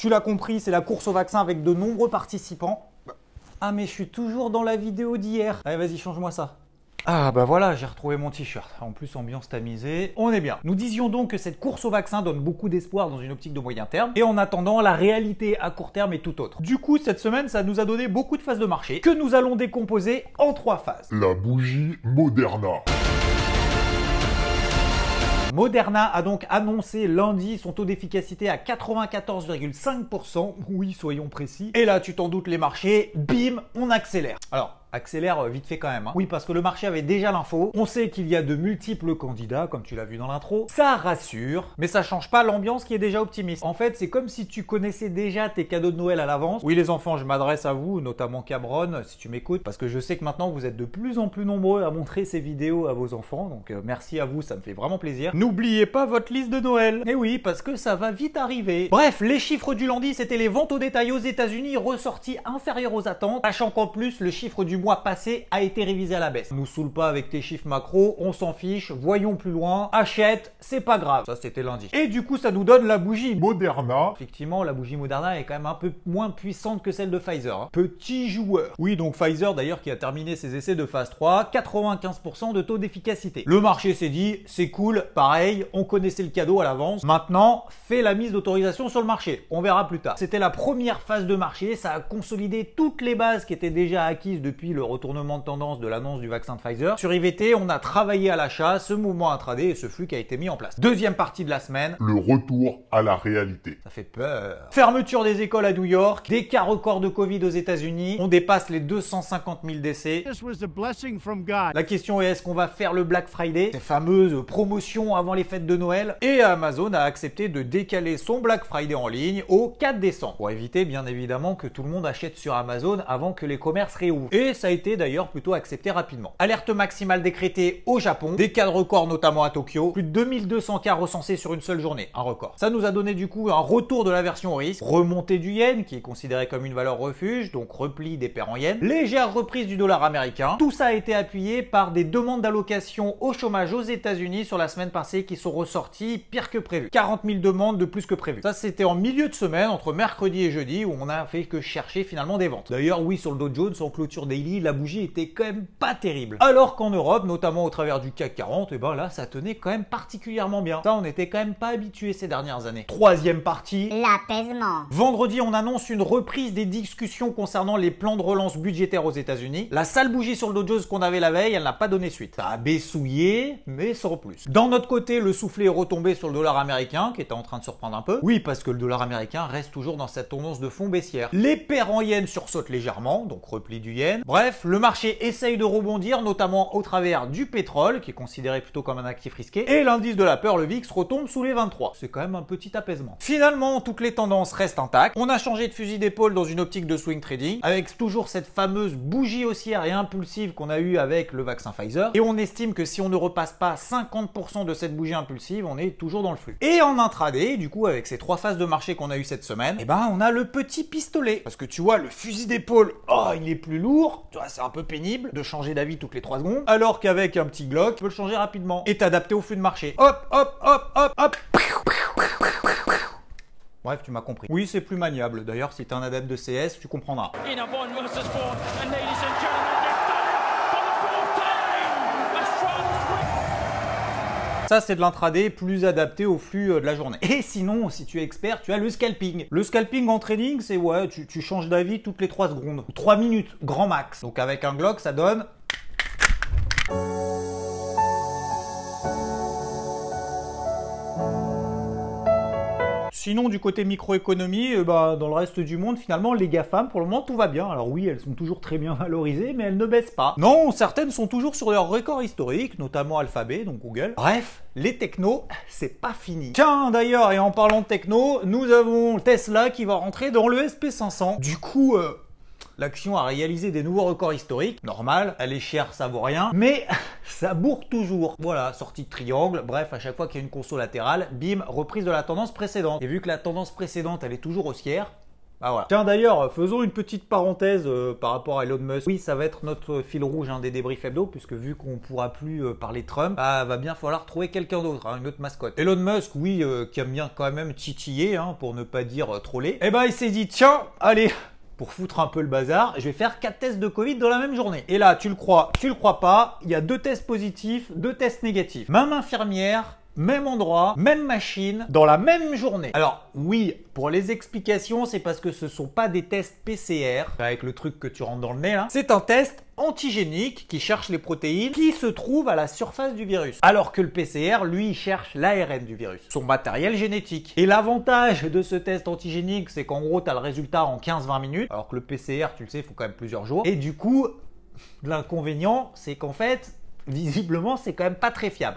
Tu l'as compris, c'est la course au vaccin avec de nombreux participants. Ah mais je suis toujours dans la vidéo d'hier. Allez vas-y, change-moi ça. Ah bah voilà, j'ai retrouvé mon t-shirt. En plus, ambiance tamisée, on est bien. Nous disions donc que cette course au vaccin donne beaucoup d'espoir dans une optique de moyen terme. Et en attendant, la réalité à court terme est tout autre. Du coup, cette semaine, ça nous a donné beaucoup de phases de marché que nous allons décomposer en 3 phases. La bougie Moderna. Moderna a donc annoncé lundi son taux d'efficacité à 94,5%. Oui, soyons précis. Et là, tu t'en doutes, les marchés, bim, on accélère. Alors, accélère vite fait quand même. Oui, parce que le marché avait déjà l'info. On sait qu'il y a de multiples candidats, comme tu l'as vu dans l'intro. Ça rassure, mais ça change pas l'ambiance qui est déjà optimiste. En fait, c'est comme si tu connaissais déjà tes cadeaux de Noël à l'avance. Oui, les enfants, je m'adresse à vous, notamment Cameron, si tu m'écoutes, parce que je sais que maintenant, vous êtes de plus en plus nombreux à montrer ces vidéos à vos enfants. Donc, merci à vous, ça me fait vraiment plaisir. N'oubliez pas votre liste de Noël. Et oui, parce que ça va vite arriver. Bref, les chiffres du lundi, c'était les ventes au détail aux États-Unis ressorties inférieures aux attentes, sachant qu'en plus, le chiffre du mois passé a été révisé à la baisse. Nous saoule pas avec tes chiffres macro, on s'en fiche, voyons plus loin, achète, c'est pas grave. Ça c'était lundi. Et du coup ça nous donne la bougie Moderna. Effectivement, la bougie Moderna est quand même un peu moins puissante que celle de Pfizer. Petit joueur. Oui, donc Pfizer d'ailleurs qui a terminé ses essais de phase 3, 95% de taux d'efficacité. Le marché s'est dit, c'est cool, pareil, on connaissait le cadeau à l'avance. Maintenant, fais la mise d'autorisation sur le marché. On verra plus tard. C'était la première phase de marché, ça a consolidé toutes les bases qui étaient déjà acquises depuis le retournement de tendance de l'annonce du vaccin de Pfizer. Sur IVT, on a travaillé à l'achat, ce mouvement intraday et ce flux qui a été mis en place. Deuxième partie de la semaine. Le retour à la réalité. Ça fait peur. Fermeture des écoles à New York, des cas records de Covid aux États-Unis. On dépasse les 250 000 décès. La question est, est-ce qu'on va faire le Black Friday, ces fameuses promotions avant les fêtes de Noël? Et Amazon a accepté de décaler son Black Friday en ligne au 4 décembre. Pour éviter bien évidemment que tout le monde achète sur Amazon avant que les commerces réouvrent. Et ça a été d'ailleurs plutôt accepté rapidement. Alerte maximale décrétée au Japon, des cas de record notamment à Tokyo, plus de 2200 cas recensés sur une seule journée, un record. Ça nous a donné du coup un retour de l'aversion au risque, remontée du yen qui est considéré comme une valeur refuge, donc repli des paires en yen, légère reprise du dollar américain. Tout ça a été appuyé par des demandes d'allocation au chômage aux États-Unis sur la semaine passée qui sont ressorties pire que prévu. 40 000 demandes de plus que prévu. Ça c'était en milieu de semaine, entre mercredi et jeudi, où on a fait que chercher finalement des ventes. D'ailleurs oui, sur le Dow Jones en clôture daily, la bougie était quand même pas terrible. Alors qu'en Europe, notamment au travers du CAC 40, et ben là, ça tenait quand même particulièrement bien. Ça, on n'était quand même pas habitué ces dernières années. Troisième partie. L'apaisement. Vendredi, on annonce une reprise des discussions concernant les plans de relance budgétaires aux États-Unis. La sale bougie sur le Dow Jones qu'on avait la veille, elle n'a pas donné suite. Ça a baissouillé, mais sans plus. D'un autre côté, le soufflet est retombé sur le dollar américain, qui était en train de surprendre un peu. Oui, parce que le dollar américain reste toujours dans cette tendance de fond baissière. Les paires en yens sursautent légèrement, donc repli du yen. Bref, le marché essaye de rebondir, notamment au travers du pétrole, qui est considéré plutôt comme un actif risqué, et l'indice de la peur, le VIX, retombe sous les 23. C'est quand même un petit apaisement. Finalement, toutes les tendances restent intactes. On a changé de fusil d'épaule dans une optique de swing trading, avec toujours cette fameuse bougie haussière et impulsive qu'on a eue avec le vaccin Pfizer, et on estime que si on ne repasse pas 50% de cette bougie impulsive, on est toujours dans le flux. Et en intraday, du coup, avec ces 3 phases de marché qu'on a eu cette semaine, et ben on a le petit pistolet. Parce que tu vois, le fusil d'épaule, oh, il est plus lourd, tu vois, c'est un peu pénible de changer d'avis toutes les 3 secondes, alors qu'avec un petit Glock, tu peux le changer rapidement et t'adapter au flux de marché. Hop, hop, hop, hop, hop. Bref, tu m'as compris. Oui, c'est plus maniable. D'ailleurs, si t'es un adepte de CS, tu comprendras. Ça, c'est de l'intraday plus adapté au flux de la journée. Et sinon, si tu es expert, tu as le scalping. Le scalping en trading, c'est ouais, tu changes d'avis toutes les 3 secondes. 3 minutes, grand max. Donc avec un Glock, ça donne... Sinon, du côté microéconomie, dans le reste du monde, finalement, les GAFAM, pour le moment, tout va bien. Alors oui, elles sont toujours très bien valorisées, mais elles ne baissent pas. Non, certaines sont toujours sur leur record historique, notamment Alphabet, donc Google. Bref, les technos, c'est pas fini. Tiens, d'ailleurs, et en parlant de techno, nous avons Tesla qui va rentrer dans le SP500. Du coup... L'action a réalisé des nouveaux records historiques. Normal, elle est chère, ça vaut rien. Mais ça bourre toujours. Voilà, sortie de triangle. Bref, à chaque fois qu'il y a une conso latérale, bim, reprise de la tendance précédente. Et vu que la tendance précédente, elle est toujours haussière, Ah voilà. Tiens d'ailleurs, faisons une petite parenthèse par rapport à Elon Musk. Oui, ça va être notre fil rouge des débriefs hebdo, puisque vu qu'on pourra plus parler Trump, bah, va bien falloir trouver quelqu'un d'autre, une autre mascotte. Elon Musk, oui, qui aime bien quand même titiller, pour ne pas dire troller. Eh ben il s'est dit, tiens, allez, pour foutre un peu le bazar, je vais faire 4 tests de Covid dans la même journée. Et là, tu le crois pas, il y a 2 tests positifs, 2 tests négatifs. Même infirmière, même endroit, même machine, dans la même journée. Alors oui, pour les explications, c'est parce que ce sont pas des tests PCR, avec le truc que tu rentres dans le nez là. C'est un test antigénique qui cherche les protéines qui se trouvent à la surface du virus. Alors que le PCR, lui, il cherche l'ARN du virus, son matériel génétique. Et l'avantage de ce test antigénique, c'est qu'en gros, tu as le résultat en 15-20 minutes, alors que le PCR, tu le sais, il faut quand même plusieurs jours. Et du coup, l'inconvénient, c'est qu'en fait, visiblement, c'est quand même pas très fiable.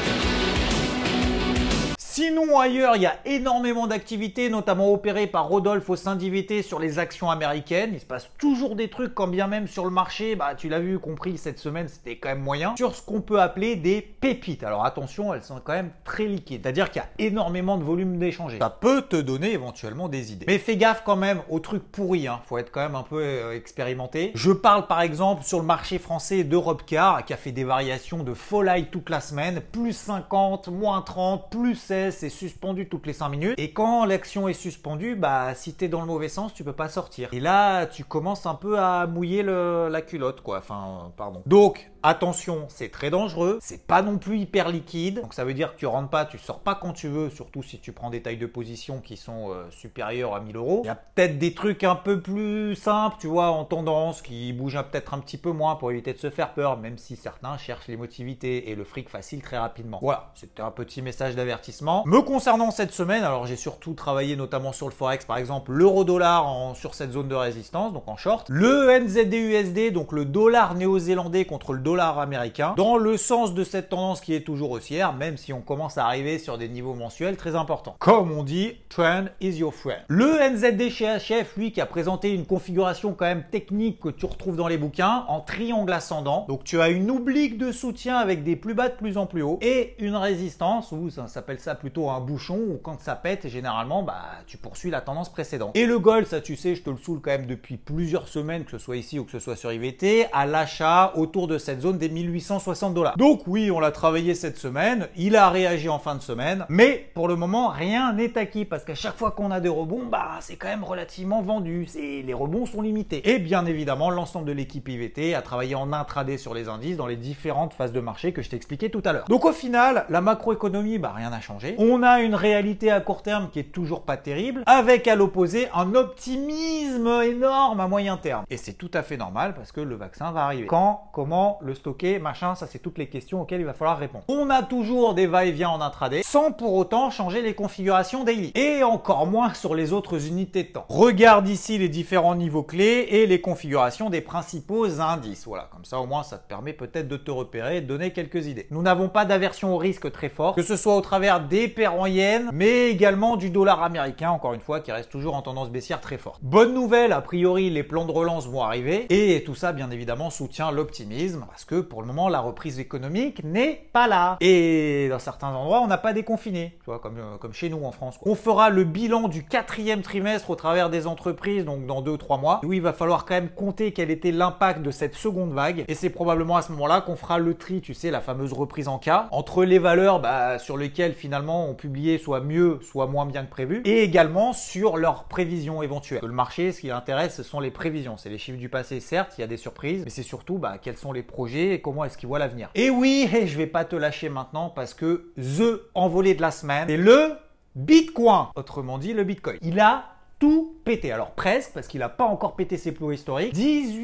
Sinon ailleurs, il y a énormément d'activités, notamment opérées par Rodolphe au sein d'IVT sur les actions américaines. Il se passe toujours des trucs, quand bien même sur le marché, bah tu l'as vu, compris, cette semaine c'était quand même moyen, sur ce qu'on peut appeler des pépites. Alors attention, elles sont quand même très liquides, c'est-à-dire qu'il y a énormément de volume d'échanger. Ça peut te donner éventuellement des idées. Mais fais gaffe quand même aux trucs pourris, faut être quand même un peu expérimenté. Je parle par exemple sur le marché français d'Europecar, qui a fait des variations de folie toute la semaine, plus 50, moins 30, plus 16, c'est suspendu toutes les 5 minutes. Et quand l'action est suspendue, bah si t'es dans le mauvais sens, tu peux pas sortir. Et là, tu commences un peu à mouiller la culotte, quoi. Enfin, pardon. Donc, attention, c'est très dangereux. C'est pas non plus hyper liquide. Donc ça veut dire que tu rentres pas, tu sors pas quand tu veux, surtout si tu prends des tailles de position qui sont supérieures à 1000 €. Il y a peut-être des trucs un peu plus simples, tu vois, en tendance, qui bougent peut-être un petit peu moins pour éviter de se faire peur, même si certains cherchent l'émotivité et le fric facile très rapidement. Voilà, c'était un petit message d'avertissement. Me concernant cette semaine, alors j'ai surtout travaillé notamment sur le Forex, par exemple l'euro-dollar sur cette zone de résistance, donc en short. Le NZD-USD, donc le dollar néo-zélandais contre le dollar américain, dans le sens de cette tendance qui est toujours haussière, même si on commence à arriver sur des niveaux mensuels très importants. Comme on dit, trend is your friend. Le NZD chez HF, lui, qui a présenté une configuration quand même technique que tu retrouves dans les bouquins, en triangle ascendant. Donc tu as une oblique de soutien avec des plus bas de plus en plus haut, et une résistance, ou ça s'appelle ça plutôt un bouchon, où quand ça pète, généralement, bah tu poursuis la tendance précédente. Et le gold, ça tu sais, je te le saoule quand même depuis plusieurs semaines, que ce soit ici ou que ce soit sur IVT, à l'achat autour de cette zone des 1860 $. Donc oui, on l'a travaillé cette semaine, il a réagi en fin de semaine, mais pour le moment, rien n'est acquis, parce qu'à chaque fois qu'on a des rebonds, bah c'est quand même relativement vendu, les rebonds sont limités. Et bien évidemment, l'ensemble de l'équipe IVT a travaillé en intraday sur les indices dans les différentes phases de marché que je t'ai expliqué tout à l'heure. Donc au final, la macroéconomie, bah rien n'a changé. On a une réalité à court terme qui est toujours pas terrible, avec à l'opposé un optimisme énorme à moyen terme. Et c'est tout à fait normal parce que le vaccin va arriver. Quand, comment, le stocker, machin, ça c'est toutes les questions auxquelles il va falloir répondre. On a toujours des va-et-vient en intraday, sans pour autant changer les configurations daily. Et encore moins sur les autres unités de temps. Regarde ici les différents niveaux clés et les configurations des principaux indices. Voilà, comme ça au moins ça te permet peut-être de te repérer et de donner quelques idées. Nous n'avons pas d'aversion au risque très fort, que ce soit au travers des paires en yens, mais également du dollar américain, encore une fois, qui reste toujours en tendance baissière très forte. Bonne nouvelle, a priori, les plans de relance vont arriver, et tout ça, bien évidemment, soutient l'optimisme, parce que pour le moment, la reprise économique n'est pas là. Et dans certains endroits, on n'a pas déconfiné, tu vois, comme chez nous en France, quoi. On fera le bilan du 4e trimestre au travers des entreprises, donc dans 2-3 mois. Et oui, il va falloir quand même compter quel était l'impact de cette seconde vague, et c'est probablement à ce moment-là qu'on fera le tri, tu sais, la fameuse reprise en cas, entre les valeurs sur lesquelles finalement on publiait soit mieux, soit moins bien que prévu, et également sur leurs prévisions éventuelles. Le marché, ce qui l'intéresse, ce sont les prévisions. C'est les chiffres du passé, certes, il y a des surprises, mais c'est surtout quels sont les projets et comment est-ce qu'ils voient l'avenir. Et oui, je vais pas te lâcher maintenant parce que the envolée de la semaine, c'est le Bitcoin. Autrement dit, le Bitcoin. Il a tout pété. Alors presque, parce qu'il n'a pas encore pété ses plus hauts historiques.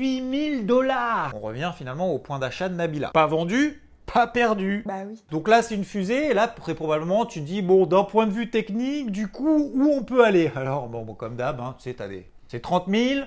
18 000 $. On revient finalement au point d'achat de Nabila. Pas vendu, pas perdu. Bah oui. Donc là, c'est une fusée, et là, très probablement, tu dis, bon, d'un point de vue technique, du coup, où on peut aller? Alors, bon comme d'hab, tu sais, c'est 30 000,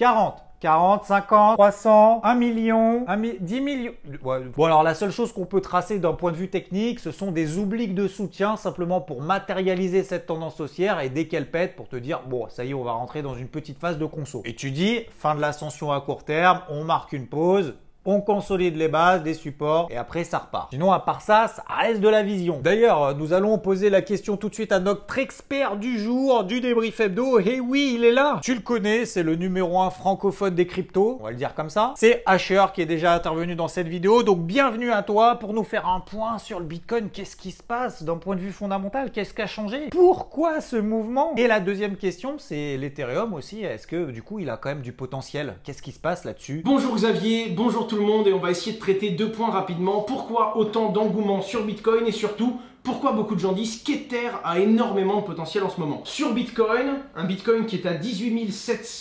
40, 50, 300, 1 million, 10 millions. Ouais. Bon, alors la seule chose qu'on peut tracer d'un point de vue technique, ce sont des obliques de soutien simplement pour matérialiser cette tendance haussière, et dès qu'elle pète, pour te dire, bon, ça y est, on va rentrer dans une petite phase de conso. Et tu dis, fin de l'ascension à court terme, on marque une pause, on consolide les bases, des supports et après ça repart. Sinon à part ça, ça reste de la vision. D'ailleurs, nous allons poser la question tout de suite à notre expert du jour du débrief hebdo. Et oui, il est là. Tu le connais, c'est le numéro 1 francophone des cryptos, on va le dire comme ça. C'est Asher qui est déjà intervenu dans cette vidéo. Donc bienvenue à toi pour nous faire un point sur le Bitcoin. Qu'est-ce qui se passe d'un point de vue fondamental? Qu'est-ce qui a changé? Pourquoi ce mouvement? Et la deuxième question, c'est l'Ethereum aussi. Est-ce que du coup, il a quand même du potentiel? Qu'est-ce qui se passe là-dessus? Bonjour Xavier, bonjour tout le monde et on va essayer de traiter deux points rapidement. Pourquoi autant d'engouement sur Bitcoin et surtout, pourquoi beaucoup de gens disent qu'Ether a énormément de potentiel en ce moment? Sur Bitcoin, un Bitcoin qui est à 18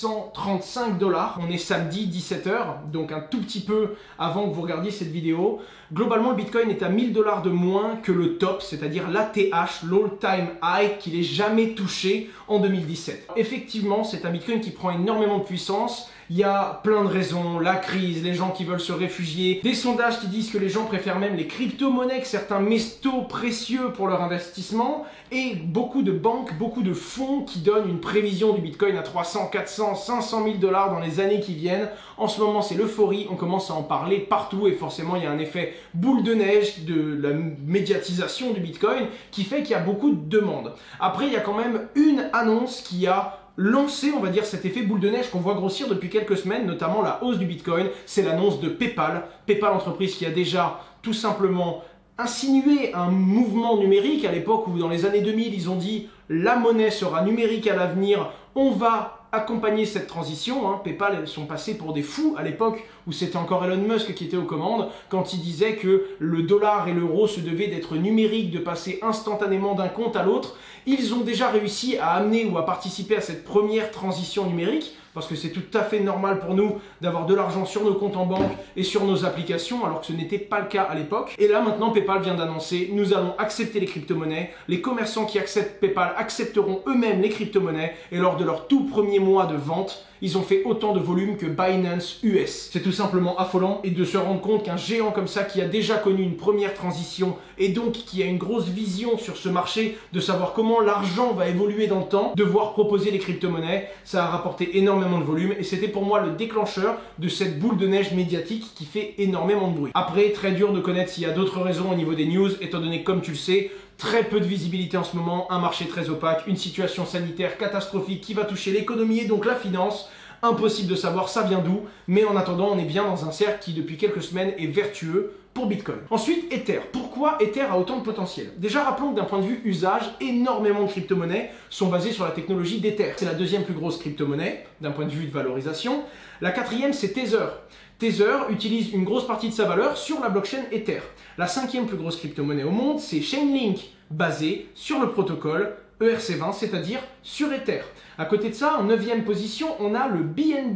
735 $, on est samedi 17h, donc un tout petit peu avant que vous regardiez cette vidéo. Globalement, le Bitcoin est à 1000 $ de moins que le top, c'est-à-dire l'ATH, l'all-time high, qu'il n'ait jamais touché en 2017. Effectivement, c'est un Bitcoin qui prend énormément de puissance. Il y a plein de raisons, la crise, les gens qui veulent se réfugier, des sondages qui disent que les gens préfèrent même les crypto-monnaies que certains métaux précieux pour leur investissement, et beaucoup de banques, beaucoup de fonds qui donnent une prévision du Bitcoin à 300, 400, 500 000 $ dans les années qui viennent. En ce moment, c'est l'euphorie, on commence à en parler partout et forcément, il y a un effet boule de neige de la médiatisation du Bitcoin qui fait qu'il y a beaucoup de demandes. Après, il y a quand même une annonce qui a lancé, on va dire, cet effet boule de neige qu'on voit grossir depuis quelques semaines, notamment la hausse du Bitcoin, c'est l'annonce de PayPal. PayPal, entreprise qui a déjà tout simplement insinué un mouvement numérique à l'époque où dans les années 2000, ils ont dit la monnaie sera numérique à l'avenir, on va accompagner cette transition. PayPal, elles sont passées pour des fous à l'époque où c'était encore Elon Musk qui était aux commandes, quand il disait que le dollar et l'euro se devaient d'être numériques, de passer instantanément d'un compte à l'autre. Ils ont déjà réussi à amener ou à participer à cette première transition numérique, parce que c'est tout à fait normal pour nous d'avoir de l'argent sur nos comptes en banque et sur nos applications, alors que ce n'était pas le cas à l'époque. Et là, maintenant, PayPal vient d'annoncer, nous allons accepter les crypto-monnaies. Les commerçants qui acceptent PayPal accepteront eux-mêmes les crypto-monnaies. Et lors de leur tout premier mois de vente, ils ont fait autant de volume que Binance US. C'est tout simplement affolant, et de se rendre compte qu'un géant comme ça, qui a déjà connu une première transition, et donc qui a une grosse vision sur ce marché, de savoir comment l'argent va évoluer dans le temps, devoir proposer les crypto-monnaies, ça a rapporté énormément de volume, et c'était pour moi le déclencheur de cette boule de neige médiatique qui fait énormément de bruit. Après, très dur de connaître s'il y a d'autres raisons au niveau des news, étant donné que, comme tu le sais, très peu de visibilité en ce moment, un marché très opaque, une situation sanitaire catastrophique qui va toucher l'économie et donc la finance. Impossible de savoir ça vient d'où, mais en attendant, on est bien dans un cercle qui depuis quelques semaines est vertueux pour Bitcoin. Ensuite, Ether. Pourquoi Ether a autant de potentiel? Déjà, rappelons que d'un point de vue usage, énormément de crypto-monnaies sont basées sur la technologie d'Ether. C'est la deuxième plus grosse crypto-monnaie d'un point de vue de valorisation. La quatrième, c'est Tether. Tether utilise une grosse partie de sa valeur sur la blockchain Ether. La cinquième plus grosse crypto-monnaie au monde, c'est Chainlink, basée sur le protocole ERC20, c'est-à-dire sur Ether. À côté de ça, en 9e position, on a le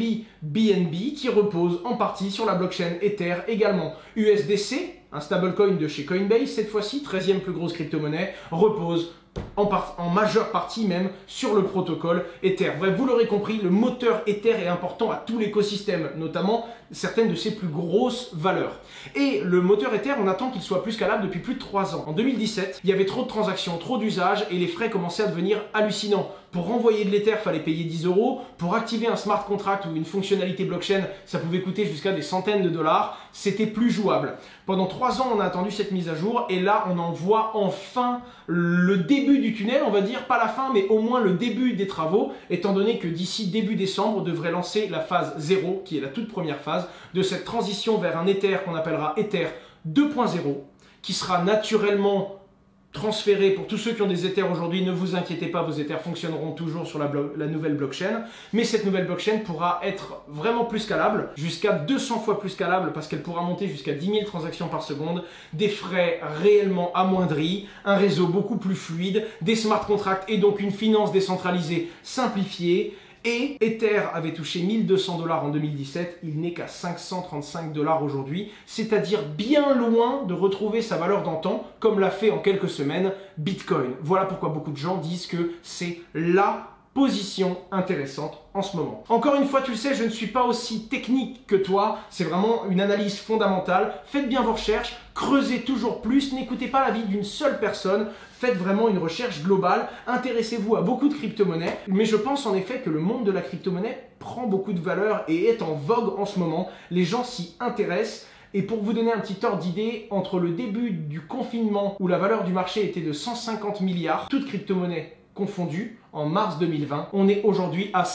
BNB qui repose en partie sur la blockchain Ether également. USDC, un stablecoin de chez Coinbase, cette fois-ci, 13e plus grosse crypto-monnaie, repose en majeure partie même sur le protocole Ether. Bref, vous l'aurez compris, le moteur Ether est important à tout l'écosystème, notamment certaines de ses plus grosses valeurs. Et le moteur Ether, on attend qu'il soit plus scalable depuis plus de 3 ans. En 2017, il y avait trop de transactions, trop d'usages et les frais commençaient à devenir hallucinants. Pour renvoyer de l'Ether, il fallait payer 10 €. Pour activer un smart contract ou une fonctionnalité blockchain, ça pouvait coûter jusqu'à des centaines de dollars. C'était plus jouable. Pendant 3 ans, on a attendu cette mise à jour et là, on en voit enfin le début du tunnel, on va dire, pas la fin, mais au moins le début des travaux, étant donné que d'ici début décembre, on devrait lancer la phase 0, qui est la toute première phase, de cette transition vers un Ether qu'on appellera Ether 2.0, qui sera naturellement transféré pour tous ceux qui ont des Ethers aujourd'hui. Ne vous inquiétez pas, vos Ethers fonctionneront toujours sur la nouvelle blockchain, mais cette nouvelle blockchain pourra être vraiment plus scalable, jusqu'à 200 fois plus scalable, parce qu'elle pourra monter jusqu'à 10 000 transactions par seconde, des frais réellement amoindris, un réseau beaucoup plus fluide, des smart contracts et donc une finance décentralisée simplifiée. Et Ether avait touché 1200 $ en 2017, il n'est qu'à 535 $ aujourd'hui, c'est-à-dire bien loin de retrouver sa valeur d'antan, comme l'a fait en quelques semaines Bitcoin. Voilà pourquoi beaucoup de gens disent que c'est la position intéressante en ce moment. Encore une fois, tu le sais, je ne suis pas aussi technique que toi, c'est vraiment une analyse fondamentale. Faites bien vos recherches, creusez toujours plus, n'écoutez pas l'avis d'une seule personne, faites vraiment une recherche globale, intéressez-vous à beaucoup de crypto-monnaies, mais je pense en effet que le monde de la crypto-monnaie prend beaucoup de valeur et est en vogue en ce moment. Les gens s'y intéressent. Et pour vous donner un petit ordre d'idée, entre le début du confinement où la valeur du marché était de 150 milliards, toutes crypto-monnaies confondues, en mars 2020, on est aujourd'hui à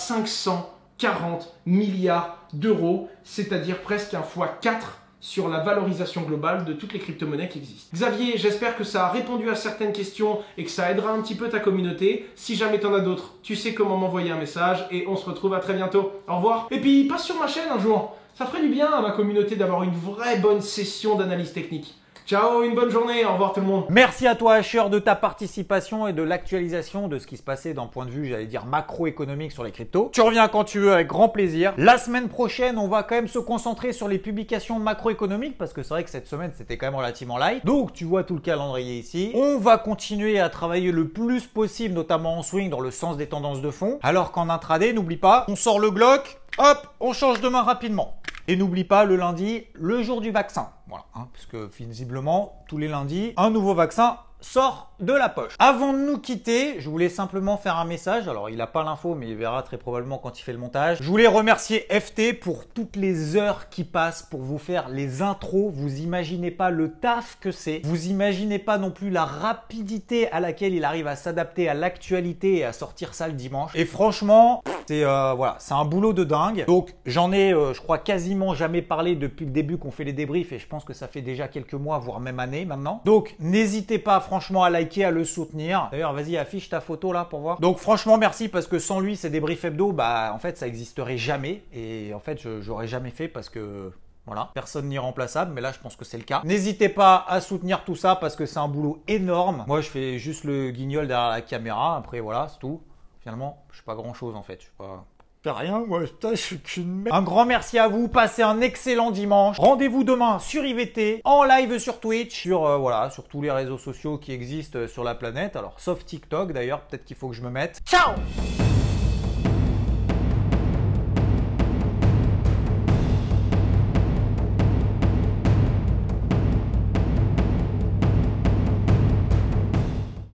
540 milliards d'euros, c'est-à-dire presque un x4 sur la valorisation globale de toutes les crypto-monnaies qui existent. Xavier, j'espère que ça a répondu à certaines questions et que ça aidera un petit peu ta communauté. Si jamais t'en as d'autres, tu sais comment m'envoyer un message et on se retrouve à très bientôt. Au revoir. Et puis, passe sur ma chaîne un jour. Ça ferait du bien à ma communauté d'avoir une vraie bonne session d'analyse technique. Ciao, une bonne journée, au revoir tout le monde. Merci à toi Asher de ta participation et de l'actualisation de ce qui se passait d'un point de vue, j'allais dire, macroéconomique sur les cryptos. Tu reviens quand tu veux avec grand plaisir. La semaine prochaine, on va quand même se concentrer sur les publications macroéconomiques parce que c'est vrai que cette semaine, c'était quand même relativement light. Donc, tu vois tout le calendrier ici. On va continuer à travailler le plus possible, notamment en swing, dans le sens des tendances de fond. Alors qu'en intraday, n'oublie pas, on sort le Glock, hop, on change de main rapidement. Et n'oublie pas, le lundi, le jour du vaccin. Voilà, parce que visiblement, tous les lundis, un nouveau vaccin sort de la poche. Avant de nous quitter, je voulais simplement faire un message. Alors, il n'a pas l'info, mais il verra très probablement quand il fait le montage. Je voulais remercier FT pour toutes les heures qui passent pour vous faire les intros. Vous imaginez pas le taf que c'est. Vous imaginez pas non plus la rapidité à laquelle il arrive à s'adapter à l'actualité et à sortir ça le dimanche. Et franchement, c'est voilà, c'est un boulot de dingue. Donc, j'en ai, je crois, quasiment jamais parlé depuis le début qu'on fait les débriefs et je pense que ça fait déjà quelques mois, voire même années maintenant. Donc, n'hésitez pas franchement à liker, à le soutenir. D'ailleurs, vas-y, affiche ta photo là pour voir. Donc, franchement, merci parce que sans lui, ces débriefs hebdo, bah, en fait, ça n'existerait jamais. Et en fait, j'aurais jamais fait parce que... Voilà, personne n'est remplaçable, mais là je pense que c'est le cas. N'hésitez pas à soutenir tout ça parce que c'est un boulot énorme. Moi je fais juste le guignol derrière la caméra, après voilà, c'est tout. Finalement, je fais pas grand chose en fait. Je suis pas... rien, moi, je suis qu'une merde. Un grand merci à vous, passez un excellent dimanche. Rendez-vous demain sur IVT, en live sur Twitch, sur voilà, sur tous les réseaux sociaux qui existent sur la planète. Alors, sauf TikTok d'ailleurs, peut-être qu'il faut que je me mette. Ciao!